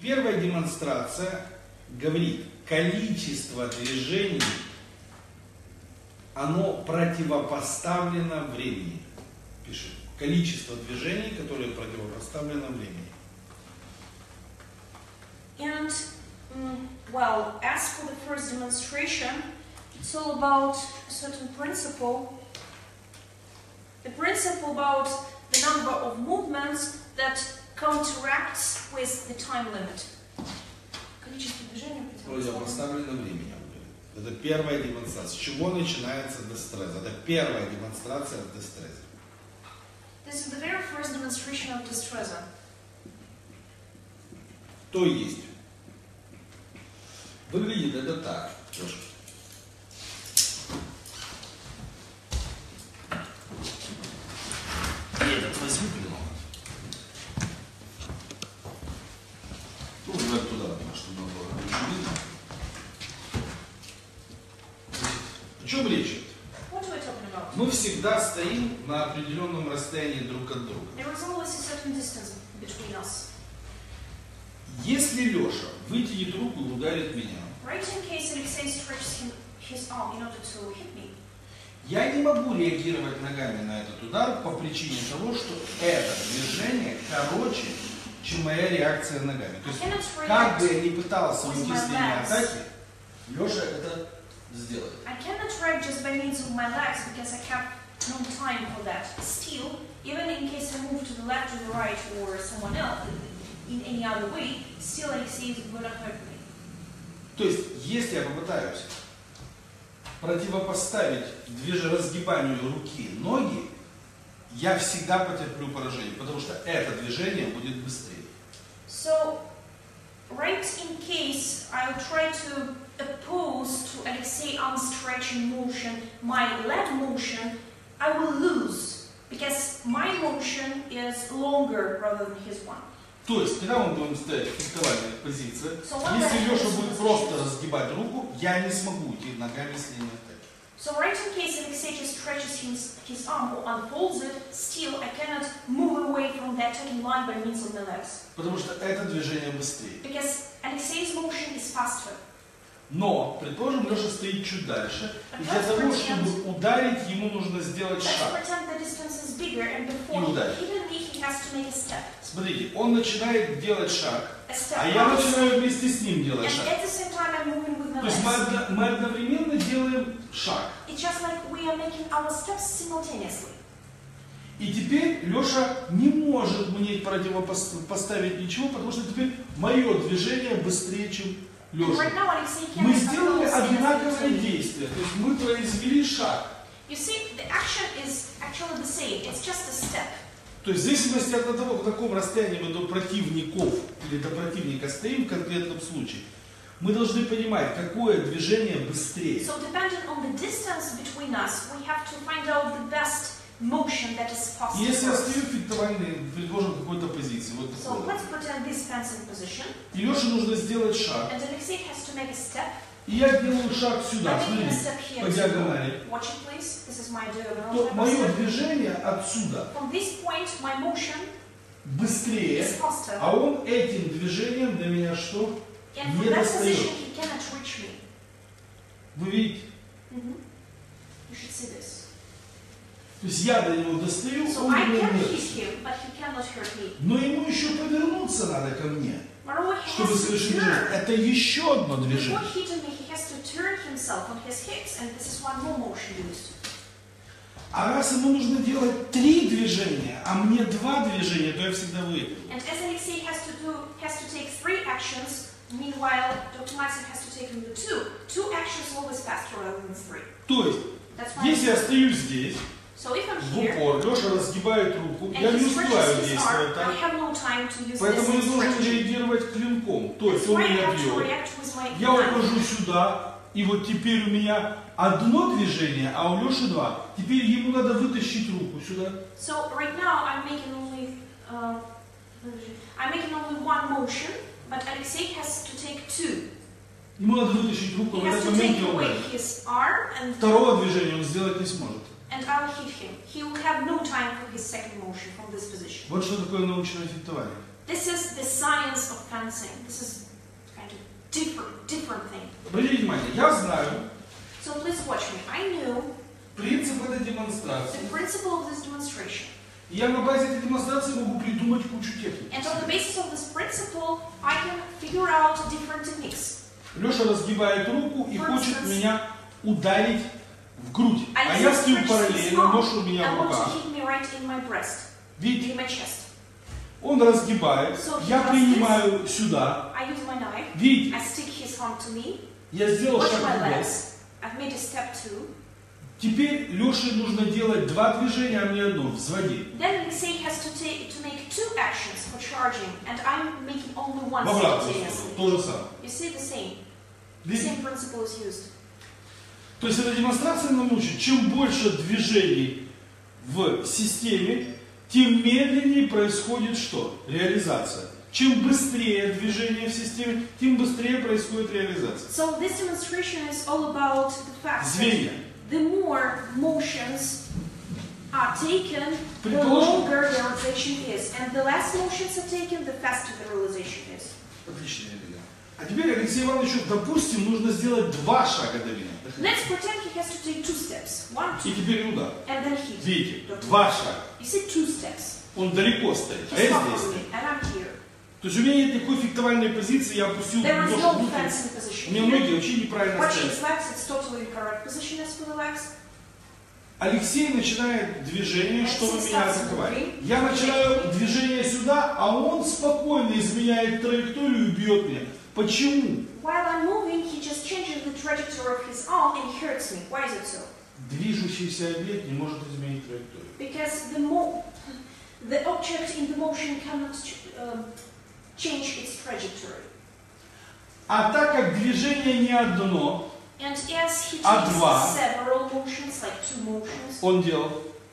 первая демонстрация говорит, количество движений, оно противопоставлено времени. Пишет. Количество движений, которые противопоставлено времени. And, well, as for the first demonstration, it's all about a certain principle. The principle about the number of movements that counteracts with the time limit. Количество движений Противопоставлено времени. Это первая демонстрация. С чего начинается дестрез? Это первая демонстрация дестреза. This is the very first demonstration of distressa. То есть, выглядит это так. Я этот возьму клинок. Ну, давай туда, чтобы было лучше видно. О чем речь? What are we talking about? Мы всегда стоим на определенном расстоянии друг от друга. There is always a certain distance between us. Если Леша вытянет руку и ударит меня, Right in case Alexei stretches his arm in order to hit me, я не могу реагировать ногами на этот удар по причине того, что это движение короче, чем моя реакция ногами. То есть, как бы я ни пытался уйти с линии атаки, Леша это сделает. I cannot react just by means of my legs because I have no time for that. Still, even in case I move to the left, to the right, or someone else in any other way, still Alexei is going to hurt me. То есть, если я попытаюсь противопоставить разгибанию руки ноги, я всегда потерплю поражение, потому что это движение будет быстрее. So, right in case I'll try to oppose to Alexei arm stretching motion, my leg motion, I will lose because my motion is longer rather than his one. То есть, когда мы будем стоять в фехтовальной позиции, если Леша будет просто разгибать руку, я не смогу уйти ногами с линии атаки. So right in case Alexei just stretches his arm or unfolds it, still I cannot move away from the attacking line by means of my legs. Потому что это движение быстрее. Because Alexei's motion is faster. Но, предположим, Леша стоит чуть дальше, и для того, чтобы ударить, ему нужно сделать шаг. И ударить. Смотрите, он начинает делать шаг, а я начинаю вместе с ним делать шаг. То есть мы одновременно делаем шаг. И теперь Леша не может мне противопоставить ничего, потому что теперь мое движение быстрее, чем Леша. Мы сделали одинаковое действие, то есть мы произвели шаг. То есть в зависимости от того, в каком расстоянии мы до противников или до противника стоим в конкретном случае, мы должны понимать, какое движение быстрее. Если я стою в фехтовальной, предложим какой-то позиции, вот такой. И Леше нужно сделать шаг. И я делаю шаг сюда, смотрите, по диагонали. То мое движение отсюда быстрее, а он этим движением до меня что? Не достает. Вы видите? То есть я до него достаю, он до меня не. Но ему еще повернуться надо ко мне, чтобы совершить движение. Это еще одно движение. А раз ему нужно делать 3 движения, а мне 2 движения, то я всегда выиграю. То есть, если я стою здесь, в упор, Леша разгибает руку, я не успеваю действовать так, поэтому я должен реагировать клинком. То есть он меня бьет, я ухожу сюда, и вот теперь у меня одно движение, а у Леши 2. Теперь ему надо вытащить руку сюда. So right now I'm making only one motion, but Alexei has to take 2. Ему надо вытащить руку, в этом моменте он ударит. Второго движения он сделать не сможет. And I'll hit him. He will have no time for his second motion from this position. Вот что такое научное фехтование. This is the science of fencing. This is kind of different thing. Обратите внимание, я знаю. So please watch me. I knew принцип этой демонстрации. The principle of this demonstration. И я на базе этой демонстрации могу придумать кучу техник. And on the basis of this principle, I can figure out different techniques. Леша разгибает руку и хочет меня ударить в грудь. А я стою параллельно, нож у меня в руках. Видите? Он разгибает, я принимаю сюда. Видите? Я сделал шаг вперед. Теперь Леше нужно делать два движения, а мне одно. Взводи. В обратную сторону. То же самое. То есть эта демонстрация нам учит, чем больше движений в системе, тем медленнее происходит что? Реализация. Чем быстрее движение в системе, тем быстрее происходит реализация. So this demonstration is all about the fact Звенья. The more motions are taken, the longer the realization is. And the less motions are taken, the faster the realization is. Отлично, Елена. А теперь Алексею Ивановичу, допустим, нужно сделать два шага до меня. Let's pretend he has to take 2 steps. 1, 2. И теперь удар. And then hit. Видите, два шага. You see 2 steps. Он далеко стоит, а я здесь стою. And I'm here. То есть у меня нет такой фиктовальной позиции, я опустил нож в руки. У меня ноги вообще неправильно стоят. Алексей начинает движение, чтобы меня атаковать. Я начинаю движение сюда, а он спокойно изменяет траекторию и бьет меня. Почему? Движущийся объект не может изменить траекторию. The object in the motion cannot change its trajectory. А так как движение не одно, а два, он делал,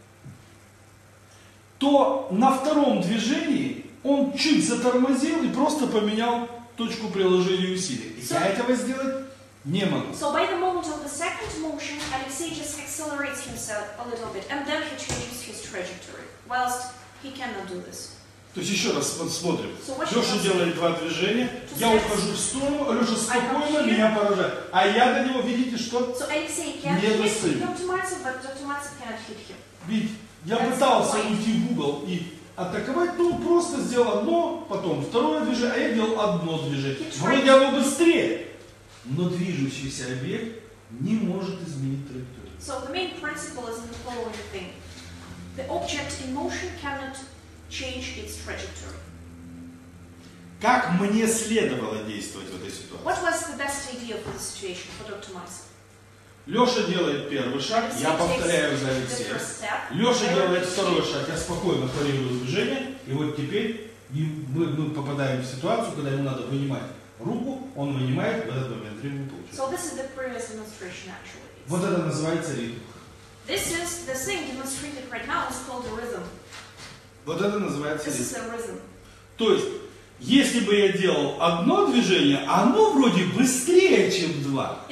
то на втором движении он чуть затормозил и просто поменял точку приложения усилий. Я этого сделать не могу. So by the moment of the second motion, Alexei just accelerates himself a little bit, and then he changes his trajectory. Whilst he cannot do this. То есть еще раз смотрим. Леша делает два движения, я ухожу в сторону, Леша спокойно меня поражает. А я до него, видите, что? Не достаю. Видите, я пытался уйти в угол и атаковать, но он просто сделал одно, потом второе движение, а я делал одно движение. Вроде оно быстрее, но движущийся объект не может изменить траекторию. So the main principle is the following thing. The object in motion cannot change its trajectory. Как мне следовало действовать в этой ситуации? What was the best idea for the situation for Dr. Meiser? Леша делает первый шаг, я повторяю за Алексеем. Леша делает второй шаг, я спокойно парирую движение. И вот теперь мы попадаем в ситуацию, когда ему надо вынимать руку, он вынимает, в этот момент ритм получается. So this is the previous demonstration actually. Вот это называется ритм. This is the thing demonstrated right now is called a rhythm. Вот это называется ритм. То есть, если бы я делал одно движение, оно вроде быстрее, чем два.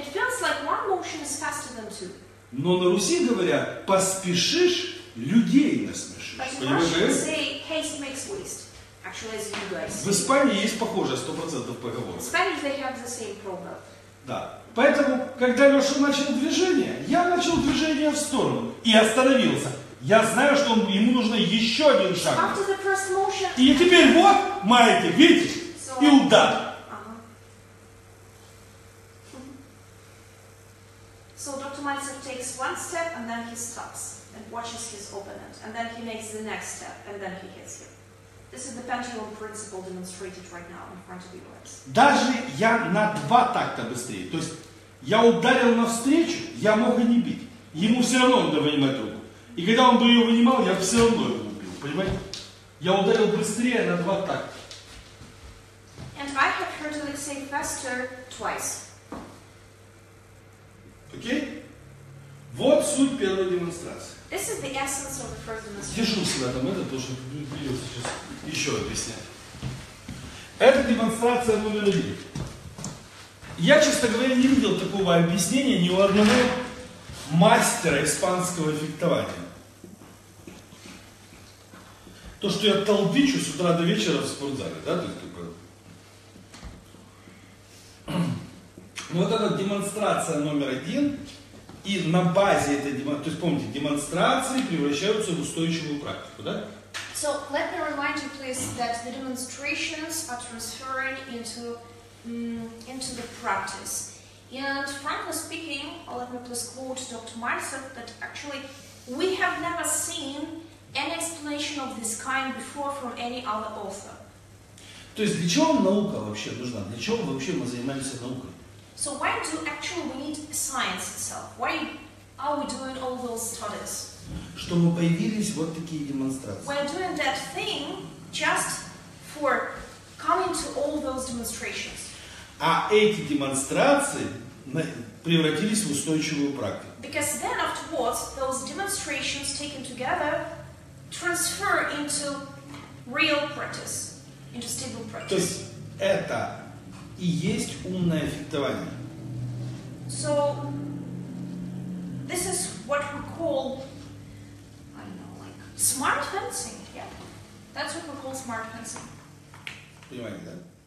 Но на Руси говорят, поспешишь, людей насмешишь. В Испании есть похожая 100% поговорка. Да. Поэтому, когда Леша начал движение, я начал движение в сторону и остановился. Я знаю, что ему нужно еще один шаг. И теперь вот, маятник, видите? И удар. So Dr. Meiser takes one step and then he stops and watches his opponent. And then he makes the next step and then he hits him. This is the pendulum principle demonstrated right now in front of you guys. Даже я на 2 такта быстрее. То есть я ударил навстречу, я мог и не бить. Ему все равно надо вынимать руку. И когда он бы ее вынимал, я все равно его убил. Понимаете? Я ударил быстрее на 2 такта. And I have heard Alexei faster twice. Окей? Вот суть первой демонстрации. This is the essence of the first demonstration. Держу себя там это, потому что придется сейчас еще объяснять. Это демонстрация номер 1. Я, честно говоря, не видел такого объяснения ни у одного мастера испанского фехтования. То, что я толдычу с утра до вечера в спортзале, да, то есть ну, вот эта демонстрация номер 1, и на базе этой демонстрации, то есть помните, демонстрации превращаются в устойчивую практику, да? So let me remind you, please, that the demonstrations are transferring into the practice. And frankly speaking, let me please quote Dr. Maltsev that actually we have never seen an explanation of this kind before from any other author. То есть для чего наука вообще нужна? Для чего вообще мы занимаемся наукой? So why do actually we need science itself? Why are we doing all those studies? Чтобы появились вот такие демонстрации. We're doing that thing just for coming to all those demonstrations. А эти демонстрации превратились в устойчивую практику. Because then afterwards, those demonstrations taken together transfer into real practice, into stable practice. То есть это и есть умное фехтование. So this is what we call, I don't know, like smart fencing. Yeah, that's what we call smart fencing. Понимаете, да?